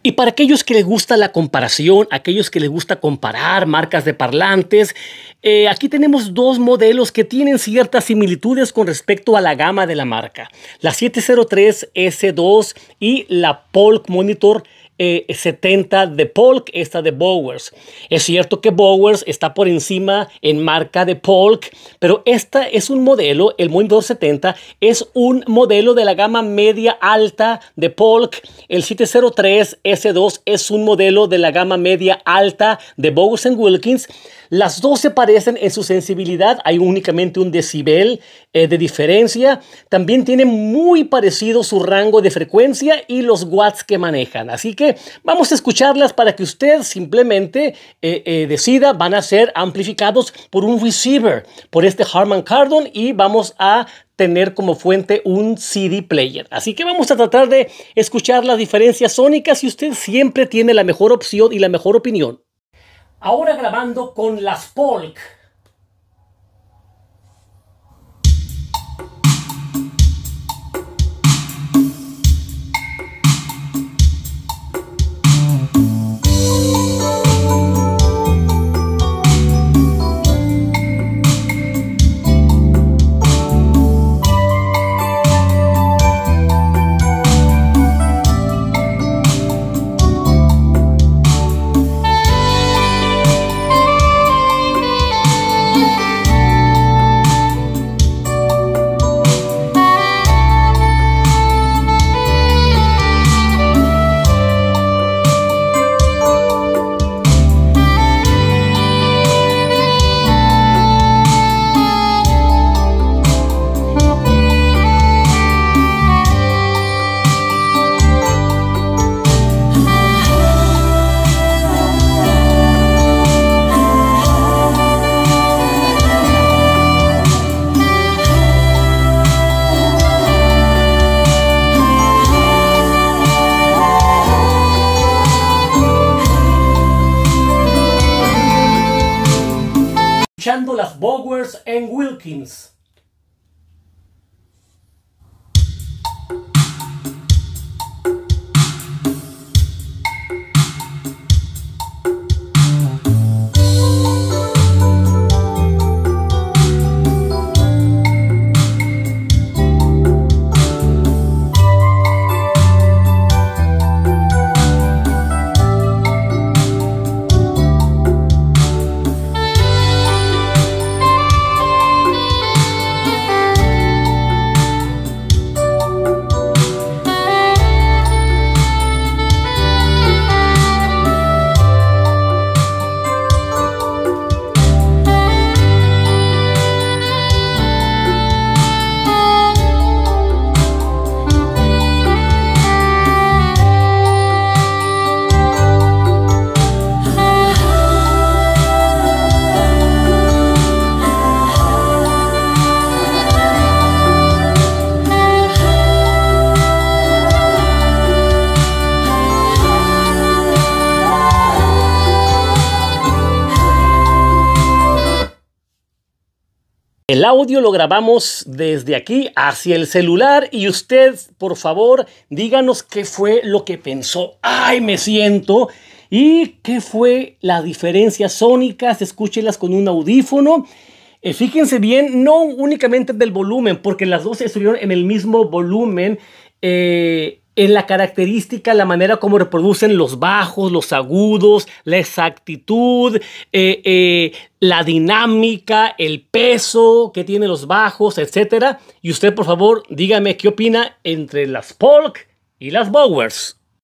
Y para aquellos que les gusta la comparación, aquellos que les gusta comparar marcas de parlantes, aquí tenemos dos modelos que tienen ciertas similitudes con respecto a la gama de la marca. La 703S2 y la Polk Monitor 70 de Polk, esta de Bowers. Es cierto que Bowers está por encima en marca de Polk, pero esta es un modelo, el Monitor 70 es un modelo de la gama media alta de Polk. El 703S2 es un modelo de la gama media alta de Bowers & Wilkins. Las dos se parecen en su sensibilidad, hay únicamente un decibel de diferencia. También tienen muy parecido su rango de frecuencia y los watts que manejan. Así que vamos a escucharlas para que usted simplemente decida. Van a ser amplificados por un receiver, por este Harman Kardon, y vamos a tener como fuente un CD player. Así que vamos a tratar de escuchar las diferencias sónicas y usted siempre tiene la mejor opción y la mejor opinión. Ahora grabando con las Polk. Escuchando las Bowers & Wilkins. El audio lo grabamos desde aquí hacia el celular y usted, por favor, díganos qué fue lo que pensó. ¡Ay, me siento! ¿Y qué fue las diferencias sónicas? Escúchelas con un audífono. Fíjense bien, no únicamente del volumen, porque las dos estuvieron en el mismo volumen. En la característica, la manera como reproducen los bajos, los agudos, la exactitud, la dinámica, el peso que tienen los bajos, etc. Y usted, por favor, dígame qué opina entre las Polk y las Bowers.